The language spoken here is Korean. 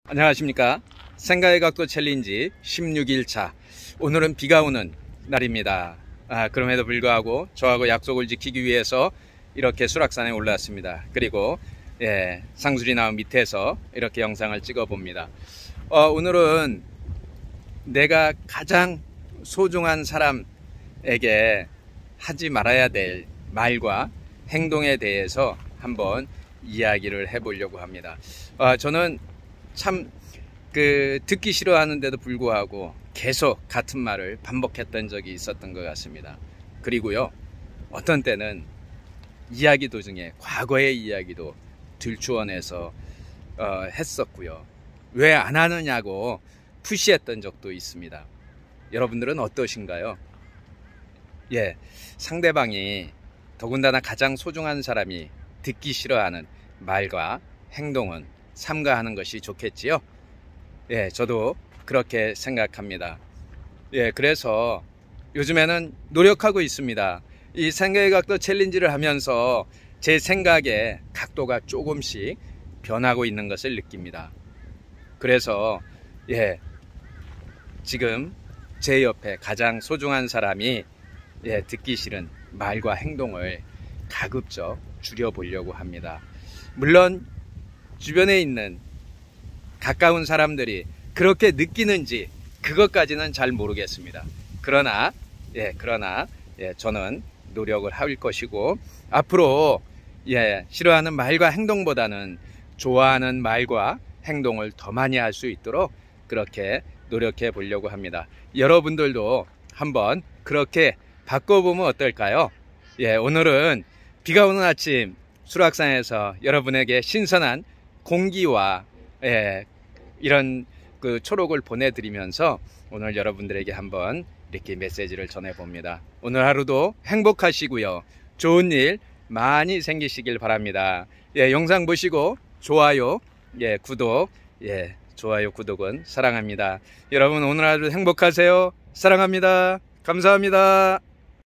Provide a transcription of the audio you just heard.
안녕하십니까. 생각의 각도 챌린지 16일차. 오늘은 비가 오는 날입니다. 그럼에도 불구하고 저하고 약속을 지키기 위해서 이렇게 수락산에 올라왔습니다. 그리고 상수리 나무 밑에서 이렇게 영상을 찍어 봅니다. 오늘은 내가 가장 소중한 사람에게 하지 말아야 될 말과 행동에 대해서 한번 이야기를 해보려고 합니다. 저는 참 듣기 싫어하는데도 불구하고 계속 같은 말을 반복했던 적이 있었던 것 같습니다. 그리고요, 어떤 때는 이야기 도중에 과거의 이야기도 들추어내서 했었고요. 왜 안 하느냐고 푸시했던 적도 있습니다. 여러분들은 어떠신가요? 상대방이, 더군다나 가장 소중한 사람이 듣기 싫어하는 말과 행동은 삼가하는 것이 좋겠지요. 저도 그렇게 생각합니다. 그래서 요즘에는 노력하고 있습니다. 이 생각의 각도 챌린지를 하면서 제 생각의 각도가 조금씩 변하고 있는 것을 느낍니다. 그래서 지금 제 옆에 가장 소중한 사람이 듣기 싫은 말과 행동을 가급적 줄여보려고 합니다. 물론 주변에 있는 가까운 사람들이 그렇게 느끼는지 그것까지는 잘 모르겠습니다. 그러나 저는 노력을 할 것이고, 앞으로 싫어하는 말과 행동보다는 좋아하는 말과 행동을 더 많이 할 수 있도록 그렇게 노력해 보려고 합니다. 여러분들도 한번 그렇게 바꿔보면 어떨까요? 오늘은 비가 오는 아침 수락산에서 여러분에게 신선한 공기와 이런 초록을 보내드리면서 오늘 여러분들에게 한번 이렇게 메시지를 전해봅니다. 오늘 하루도 행복하시고요. 좋은 일 많이 생기시길 바랍니다. 영상 보시고 좋아요, 구독, 좋아요, 구독은 사랑합니다. 여러분 오늘 하루 행복하세요. 사랑합니다. 감사합니다.